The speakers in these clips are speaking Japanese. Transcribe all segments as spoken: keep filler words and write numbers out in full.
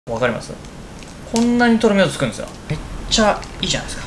わかります？こんなにとろみがつくんですよ。めっちゃいいじゃないですか。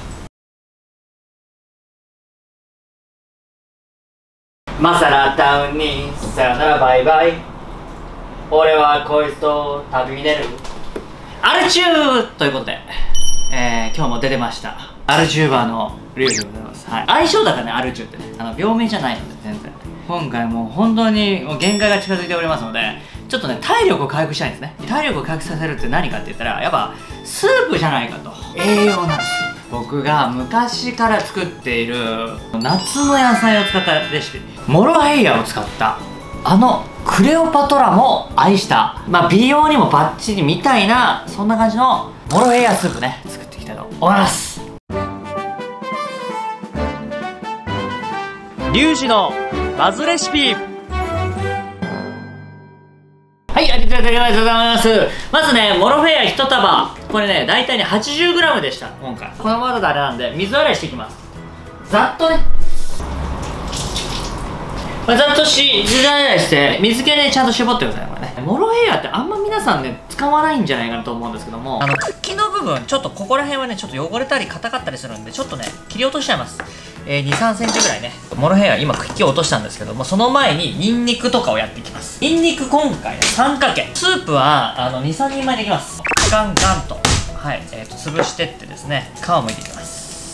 マサラタウンにさよならバイバイ。俺はこいつと旅に出る。アルチューということで、えー、今日も出てましたアルチューバーのリュウジでございます。はい、相性だからね、アルチューってね、あの病名じゃないので全然。今回もう本当にもう限界が近づいておりますので、ちょっとね体力を回復したいんですね。体力を回復させるって何かって言ったら、やっぱスープじゃないかと。栄養なんですよ。僕が昔から作っている夏の野菜を使ったレシピ、モロヘイヤを使ったあのクレオパトラも愛した、まあ、美容にもバッチリみたいな、そんな感じのモロヘイヤスープね、作っていきたいと思います。リュウジのバズレシピ。はい、ありがとうございます。まずね、モロヘイヤいち束、これね、大体ね はちじゅうグラム でした。今回このままだとあれなんで水洗いしていきます。ざっとね、まあ、ざっとし水洗いして水気ねちゃんと絞ってください。これね、モロヘイヤってあんま皆さんね使わないんじゃないかなと思うんですけども、あの茎の部分ちょっとここら辺はねちょっと汚れたり硬かったりするんで、ちょっとね切り落としちゃいます。えー、にさんセンチぐらいね。モロヘイヤ今茎を落としたんですけども、その前にニンニクとかをやっていきます。ニンニク今回ねさんかけ、スープはあのにさんにんまえでいきます。ガンガンと、はい、えー、と潰してってですね、皮をむいていきます。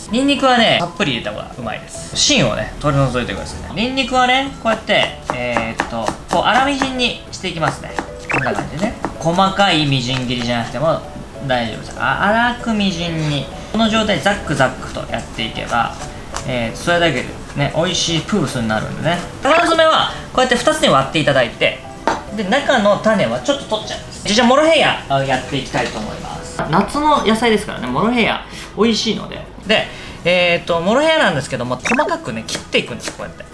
ニンニクはねたっぷり入れた方がうまいです。芯をね取り除いてくださいね。ニンニクはねこうやってえー、っとこう粗みじんにしていきますね。こんな感じでね、細かいみじん切りじゃなくても大丈夫です。あ粗くみじんに、この状態でザックザックとやっていけば、えー、それだけでね美味しいプースになるんでね。缶詰はこうやってふたつに割っていただいて、で中の種はちょっと取っちゃいます。じゃあモロヘイヤやっていきたいと思います。夏の野菜ですからね、モロヘイヤ美味しいので。でえー、っとモロヘイヤなんですけども、細かくね切っていくんです。こうやって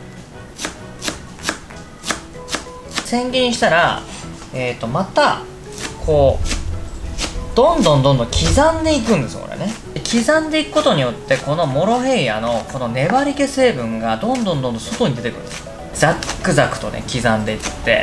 千切りにしたら、えー、っとまたこうどんどんどんどん刻んでいくんですよ。これね、刻んでいくことによってこのモロヘイヤのこの粘り気成分がどんどんどんどん外に出てくるんですよ。ザックザクとね刻んでいって、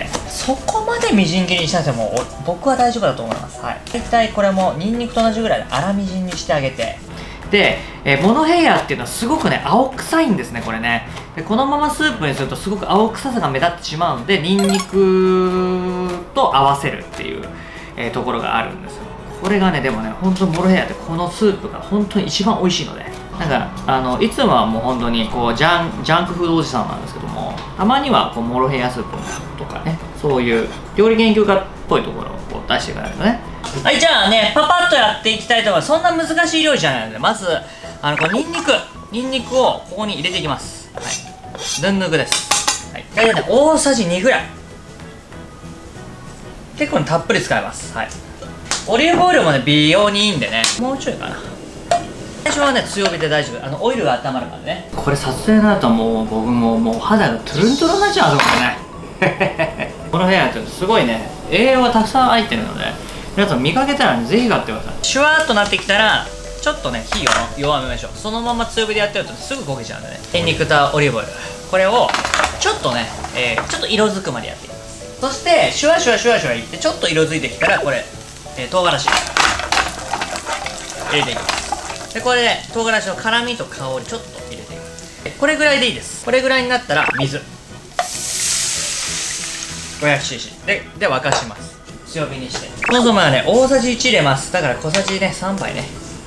そこまでみじん切りにしなくても僕は大丈夫だと思います。はい、大体これもニンニクと同じぐらいで粗みじんにしてあげて、で、えー、モロヘイヤっていうのはすごくね青臭いんですね。これね、でこのままスープにするとすごく青臭さが目立ってしまうので、ニンニクと合わせるっていう、えー、ところがあるんですよ。これがねでもね本当にモロヘイヤってこのスープが本当に一番美味しいので、なんかあのいつもはもう本当にこうジャンジャンクフードおじさんなんですけども、たまにはこうモロヘイヤスープとかね、そういう料理研究家っぽいところをこう出していかないとね。はい、じゃあねパパッとやっていきたいと思います。そんな難しい料理じゃないので、まずあのこのニンニクニンニクをここに入れていきます。はい、ヌンヌクです。はい、大体ね大さじにぐらい、結構、ね、たっぷり使います。はい、オリーブオイルもね美容にいいんでね、もうちょいかな。最初はね強火で大丈夫。あのオイルが温まるまでね。これ撮影になるともう僕ももう肌がトゥルントゥルンになっちゃうんですよねこの部屋ってすごいね栄養がたくさん入ってるので、皆さん見かけたら、ね、ぜひ買ってください。シュワーっとなってきたらちょっとね火を弱めましょう。そのまま強火でやってるとすぐ焦げちゃうんでね。ニンニクとオリーブオイル、これをちょっとね、えー、ちょっと色づくまでやっていきます。そしてシュワシュワシュワシュワいってちょっと色づいてきたら、これ、えー、唐辛子入れていきます。でこれで、ね、唐辛子の辛みと香りちょっと入れていきます。これぐらいでいいです。これぐらいになったら水 ごひゃくシーシー で, で沸かします。強火にして、コンソメはね大さじいち入れます。だから小さじねさんばいね。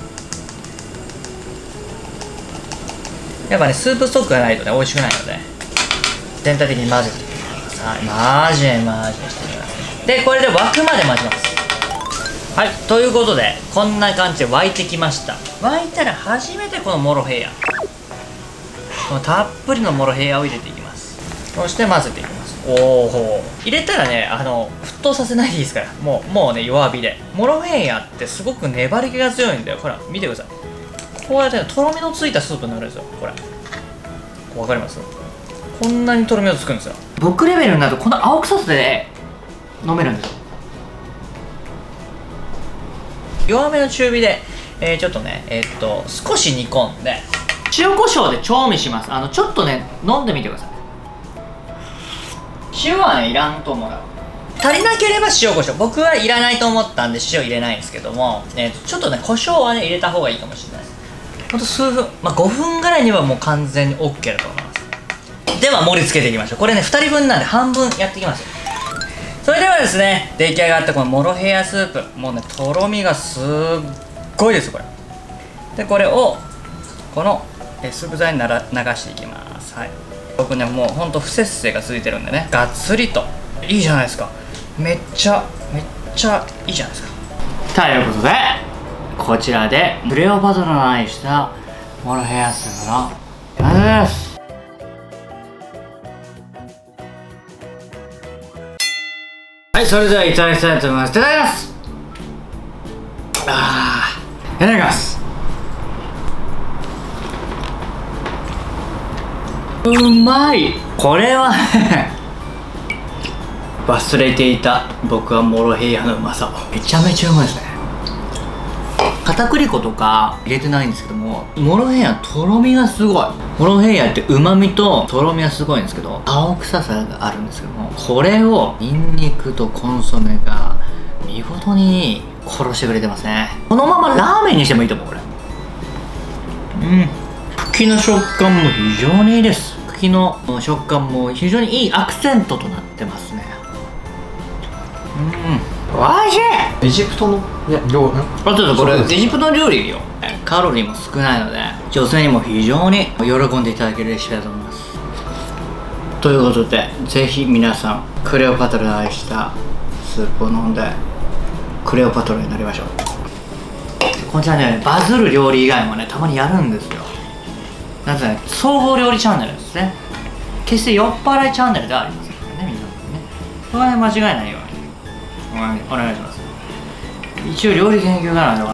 やっぱねスープストックがないとね美味しくないので、全体的に混ぜていきます。はい、混ぜ混ぜしてください。でこれで沸くまで待ちます。はい、ということでこんな感じで沸いてきました。沸いたら初めてこのモロヘイヤ、このたっぷりのモロヘイヤを入れていきます。そして混ぜていきます。おお、入れたらねあの沸騰させないでいいですから、もうもうね弱火で。モロヘイヤってすごく粘り気が強いんだよ。ほら見てください。こうやってねとろみのついたスープになるんですよ。これわかります？こんなにとろみがつくんですよ。僕レベルになるとこの青臭さで、ね、飲めるんですよ。弱めの中火で、えー、ちょっとねえー、っと少し煮込んで塩コショウで調味します。あのちょっとね飲んでみてください。塩はねいらんと思う。 足りなければ塩コショウ、僕はいらないと思ったんで塩入れないんですけども、えー、ちょっとね胡椒はね入れた方がいいかもしれないです。ほんと数分、まあ、ごふんぐらいにはもう完全に OK だと思います。では盛り付けていきましょう。これねふたりぶんなんで半分やっていきますよ。それではですね、出来上がったこのモロヘイヤスープ、もうねとろみがすっごいですこれで。これをこのスープ剤になら流していきます。はい、僕ねもうほんと不節制が続いてるんでね、がっつりといいじゃないですか。めっちゃめっちゃいいじゃないですか。ということでこちらでクレオパトラの愛したモロヘイヤスープの完成です。はい、それではいただきたいと思います。いただきます。あー、いただきます。うまい。これはね忘れていた僕はモロヘイヤのうまさを。めちゃめちゃうまいですね。片栗粉とか入れてないんですけども、モロヘイヤとろみがすごい。モロヘイヤってうまみととろみがすごいんですけど、青臭さがあるんですけども、これをニンニクとコンソメが見事に殺してくれてますね。このままラーメンにしてもいいと思うこれ。うん、茎の食感も非常にいいです。茎の食感も非常にいいアクセントとなってますね。うん、おいしい。 エジプトの料理、 あとこれエジプトの料理よ。カロリーも少ないので女性にも非常に喜んでいただけるレシピだと思います。ということでぜひ皆さんクレオパトラの愛したスープを飲んでクレオパトラになりましょう。こちらねバズる料理以外もねたまにやるんですよ。なんかね総合料理チャンネルですね。決して酔っ払いチャンネルではありませんからね、皆さんね。そこら辺間違いないようにお願いします。一応料理研究家なんで